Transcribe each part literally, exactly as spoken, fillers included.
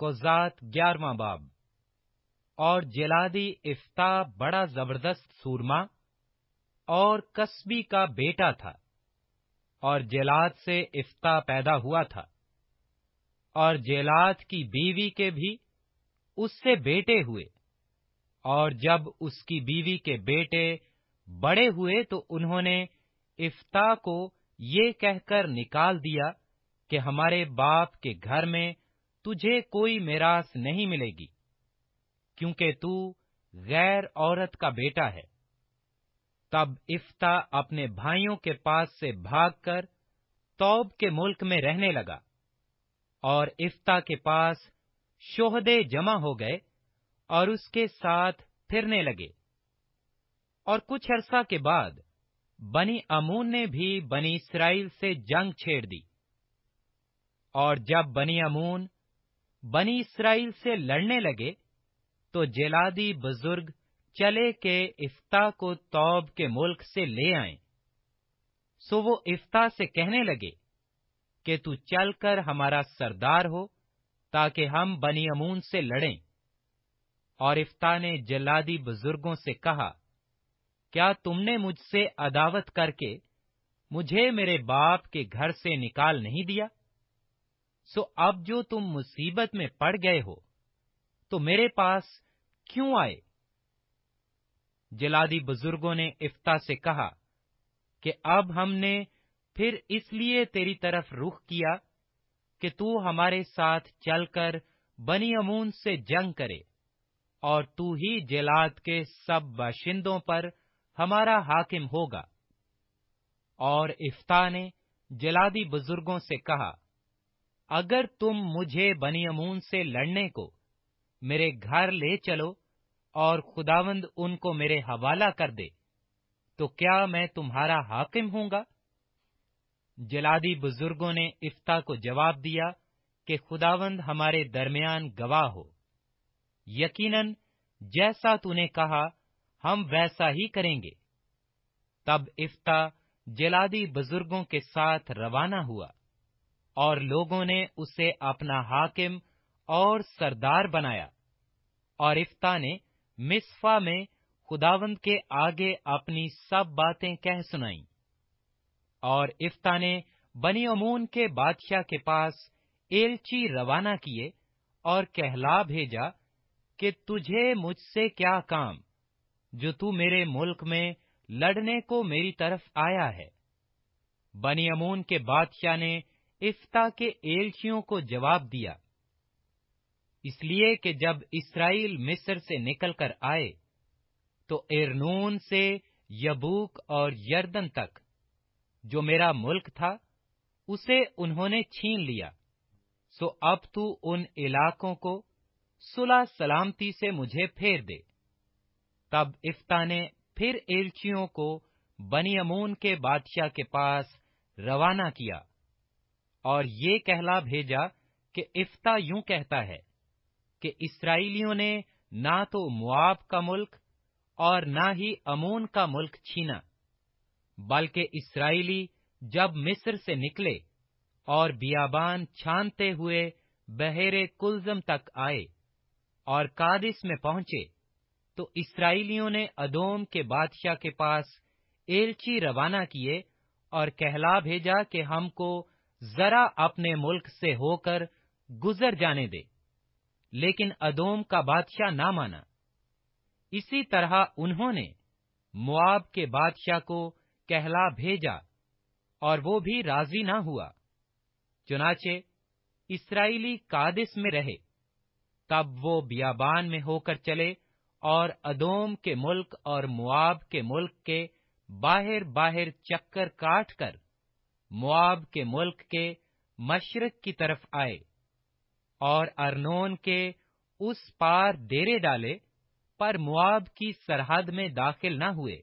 कोज़ात ग्यारहवां बाब। और जेलादी इफ्ता बड़ा जबरदस्त सूरमा और कसबी का बेटा था, और जेलाद से इफ्ता पैदा हुआ था, और जेलाद की बीवी के भी उससे बेटे हुए। और जब उसकी बीवी के बेटे बड़े हुए तो उन्होंने इफ्ता को ये कहकर निकाल दिया कि हमारे बाप के घर में तुझे कोई मिरास नहीं मिलेगी, क्योंकि तू गैर औरत का बेटा है। तब इफ्ता अपने भाइयों के पास से भागकर तौब के मुल्क में रहने लगा, और इफ्ता के पास शोहदे जमा हो गए और उसके साथ फिरने लगे। और कुछ अरसा के बाद बनी अमून ने भी बनी इसराइल से जंग छेड़ दी। और जब बनी अमून बनी इसराइल से लड़ने लगे तो जेलादी बुजुर्ग चले के इफ्ता को तौब के मुल्क से ले आए। सो वो इफ्ता से कहने लगे कि तू चलकर हमारा सरदार हो, ताकि हम बनी अमून से लड़ें। और इफ्ता ने जलादी बुजुर्गों से कहा, क्या तुमने मुझसे अदावत करके मुझे मेरे बाप के घर से निकाल नहीं दिया? सो अब जो तुम मुसीबत में पड़ गए हो तो मेरे पास क्यों आए? जलादी बुजुर्गों ने इफ्ता से कहा कि अब हमने फिर इसलिए तेरी तरफ रुख किया कि तू हमारे साथ चलकर बनी अमून से जंग करे, और तू ही जेलाद के सब बाशिंदों पर हमारा हाकिम होगा। और इफ्ता ने जेलादी बुजुर्गों से कहा, अगर तुम मुझे बनी अमून से लड़ने को मेरे घर ले चलो और खुदावंद उनको मेरे हवाला कर दे, तो क्या मैं तुम्हारा हाकिम होऊंगा? जलादी बुजुर्गों ने इफ्ता को जवाब दिया कि खुदावंद हमारे दरमियान गवाह हो, यकीनन जैसा तूने कहा हम वैसा ही करेंगे। तब इफ्ता जलादी बुजुर्गों के साथ रवाना हुआ, और लोगों ने उसे अपना हाकिम और सरदार बनाया। और इफ्ता ने मिस्फा में खुदावंद के आगे अपनी सब बातें कह सुनाई। और इफ्ता ने बनी अमून के बादशाह के पास एलची रवाना किए और कहला भेजा कि तुझे मुझसे क्या काम, जो तू मेरे मुल्क में लड़ने को मेरी तरफ आया है। बनी अमून के बादशाह ने इफ्ता के एलचियों को जवाब दिया, इसलिए कि जब इस्राएल मिस्र से निकलकर आए तो एर्नून से यबूक और यरदन तक जो मेरा मुल्क था उसे उन्होंने छीन लिया। सो अब तू उन इलाकों को सुलह सलामती से मुझे फेर दे। तब इफ्ता ने फिर एलचियों को बनी अमून के बादशाह के पास रवाना किया और ये कहला भेजा कि इफ्ता यूं कहता है कि इस्राएलियों ने ना तो मुआब का मुल्क और ना ही अमून का मुल्क छीना, बल्कि इस्राएली जब मिस्र से निकले और बियाबान छानते हुए बहेरे कुलजम तक आए और कादिस में पहुंचे, तो इस्राएलियों ने अदोम के बादशाह के पास एलची रवाना किए और कहला भेजा कि हमको जरा अपने मुल्क से होकर गुजर जाने दे, लेकिन अदोम का बादशाह ना माना। इसी तरह उन्होंने मुआब के बादशाह को कहला भेजा और वो भी राजी ना हुआ। चुनाचे इस्राएली कादिस में रहे। तब वो बियाबान में होकर चले और अदोम के मुल्क और मुआब के मुल्क के बाहर बाहर चक्कर काट कर मुआब के मुल्क के मशरक की तरफ आए और अर्नोन के उस पार डेरे डाले, पर मुआब की सरहद में दाखिल न हुए,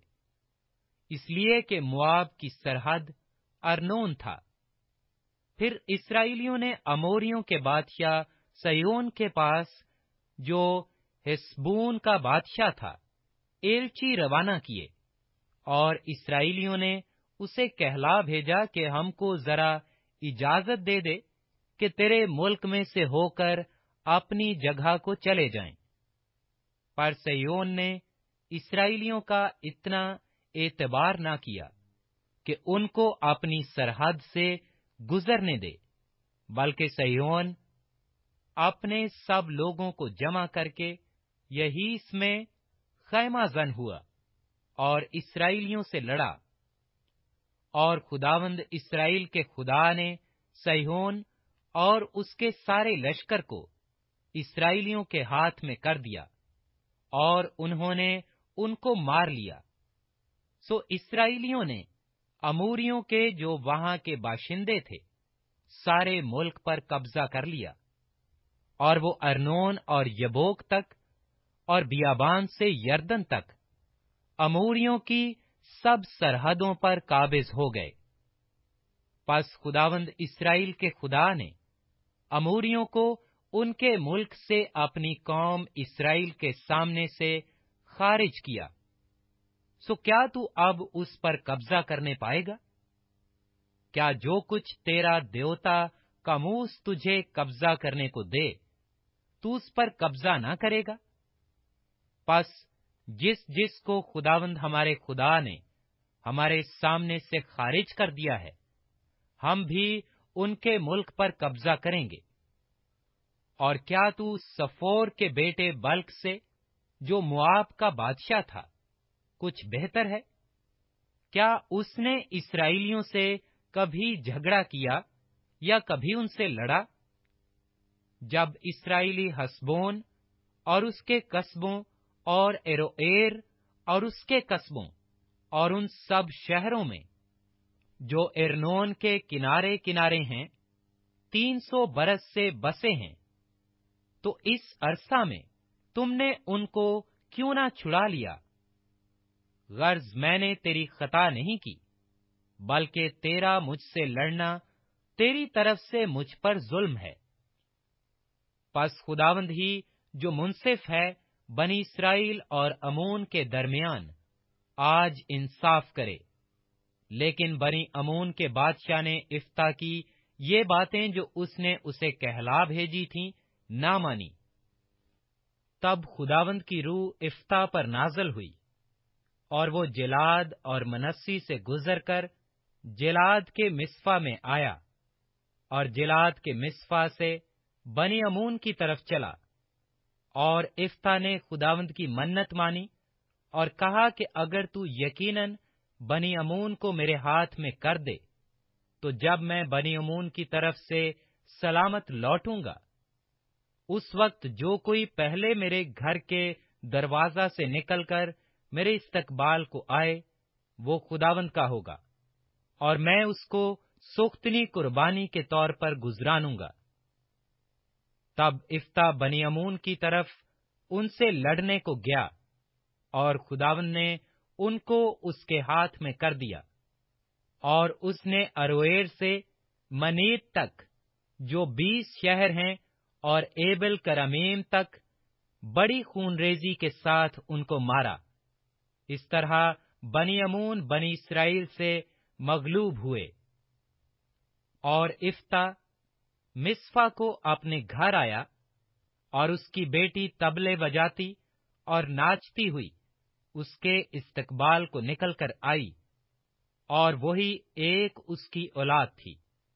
इसलिए कि मुआब की सरहद अर्नोन था। फिर इस्राएलियों ने अमोरियों के बादशाह सयोन के पास, जो हेस्बोन का बादशाह था, एलची रवाना किए और इस्राएलियों ने उसे कहला भेजा कि हमको जरा इजाजत दे दे कि तेरे मुल्क में से होकर अपनी जगह को चले जाएं। पर सयोन ने इस्राएलियों का इतना एतबार ना किया कि उनको अपनी सरहद से गुजरने दे, बल्कि सयोन अपने सब लोगों को जमा करके यहीस में खैमाजन हुआ और इस्राएलियों से लड़ा। और खुदावंद इस्राएल के खुदा ने सैहोन और उसके सारे लश्कर को इस्राएलियों के हाथ में कर दिया और उन्होंने उनको मार लिया। सो इस्राएलियों ने अमोरियों के जो वहां के बाशिंदे थे सारे मुल्क पर कब्जा कर लिया, और वो अर्नोन और यबोक तक और बियाबान से यरदन तक अमोरियों की सब सरहदों पर काबिज हो गए। पस खुदावंद इस्राएल के खुदा ने अमोरियों को उनके मुल्क से अपनी कौम इस्राएल के सामने से खारिज किया। सो क्या तू अब उस पर कब्जा करने पाएगा? क्या जो कुछ तेरा देवता कामूस तुझे कब्जा करने को दे, तू उस पर कब्जा ना करेगा? पस जिस जिस को खुदावंद हमारे खुदा ने हमारे सामने से खारिज कर दिया है, हम भी उनके मुल्क पर कब्जा करेंगे। और क्या तू सफोर के बेटे बल्क से, जो मुआब का बादशाह था, कुछ बेहतर है? क्या उसने इस्राएलियों से कभी झगड़ा किया या कभी उनसे लड़ा? जब इस्राएली हसबोन और उसके कस्बों और एरोएर और उसके कस्बों और उन सब शहरों में जो एर्नोन के किनारे किनारे हैं तीन सौ बरस से बसे हैं, तो इस अरसा में तुमने उनको क्यों ना छुड़ा लिया? गर्ज मैंने तेरी खता नहीं की, बल्कि तेरा मुझसे लड़ना तेरी तरफ से मुझ पर जुल्म है। पस खुदावंद ही जो मुंसिफ है बनी इस्राएल और अमोन के दरमियान आज इंसाफ करे। लेकिन बनी अमोन के बादशाह ने इफ्ता की ये बातें जो उसने उसे कहला भेजी थीं ना मानी। तब खुदावंद की रूह इफ्ता पर नाजल हुई, और वो जिलाद और मनस्सी से गुजरकर जिलाद के मिस्फा में आया, और जिलाद के मिस्फा से बनी अमून की तरफ चला। और इफ्ता ने खुदावंद की मन्नत मानी और कहा कि अगर तू यकीनन बनी अमून को मेरे हाथ में कर दे, तो जब मैं बनी अमून की तरफ से सलामत लौटूंगा, उस वक्त जो कोई पहले मेरे घर के दरवाजा से निकलकर मेरे इस्तकबाल को आए, वो खुदावंद का होगा, और मैं उसको सोख्तनी कुर्बानी के तौर पर गुजरानूंगा। तब इफ्ता बनी अमून की तरफ उनसे लड़ने को गया, और खुदावंद ने उनको उसके हाथ में कर दिया। और उसने अरोएर से मनीत तक, जो बीस शहर हैं, और एबल करमीम तक बड़ी खूनरेजी के साथ उनको मारा। इस तरह बनी अमून बनी इस्राएल से मगलूब हुए। और इफ्ता मिस्फा को अपने घर आया, और उसकी बेटी तबले बजाती और नाचती हुई उसके इस्तकबाल को निकल कर आई, और वही एक उसकी औलाद थी।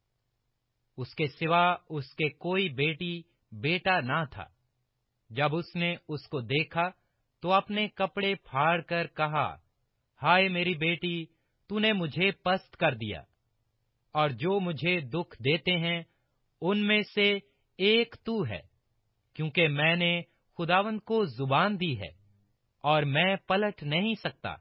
उसके सिवा उसके कोई बेटी बेटा ना था। जब उसने उसको देखा तो अपने कपड़े फाड़ कर कहा, हाय मेरी बेटी, तूने मुझे पस्त कर दिया, और जो मुझे दुख देते हैं उनमें से एक तू है, क्योंकि मैंने खुदावंद को जुबान दी है और मैं पलट नहीं सकता।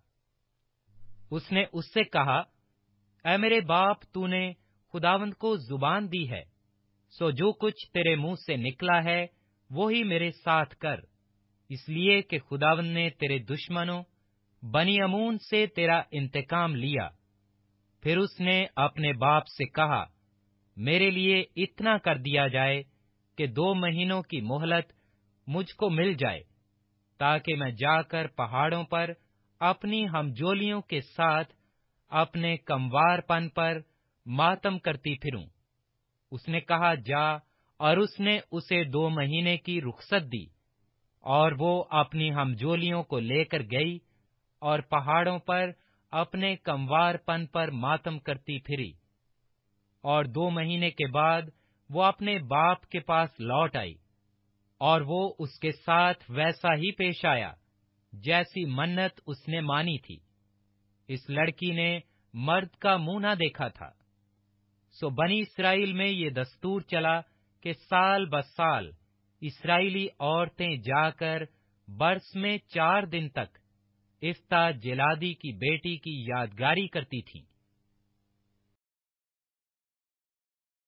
उसने उससे कहा, ऐ मेरे बाप, तूने खुदावंद को जुबान दी है, सो जो कुछ तेरे मुंह से निकला है वो ही मेरे साथ कर, इसलिए कि खुदावंद ने तेरे दुश्मनों बनी अमून से तेरा इंतकाम लिया। फिर उसने अपने बाप से कहा, मेरे लिए इतना कर दिया जाए कि दो महीनों की मोहलत मुझको मिल जाए, ताकि मैं जाकर पहाड़ों पर अपनी हमजोलियों के साथ अपने कमवारपन पर मातम करती फिरूं। उसने कहा, जा اور اس نے اسے دو مہینے کی رخصت دی، اور وہ اپنی ہمجولیوں کو لے کر گئی اور پہاڑوں پر اپنے کموار پن پر ماتم کرتی پھری۔ اور دو مہینے کے بعد وہ اپنے باپ کے پاس لوٹ آئی، اور وہ اس کے ساتھ ویسا ہی پیش آیا جیسی منت اس نے مانی تھی۔ اس لڑکی نے مرد کا منہ نہ دیکھا تھا۔ سو بنی اسرائیل میں یہ دستور چلا کہ سال بسال اسرائیلی عورتیں جا کر برس میں چار دن تک افتہ جلادی کی بیٹی کی یادگاری کرتی تھیں۔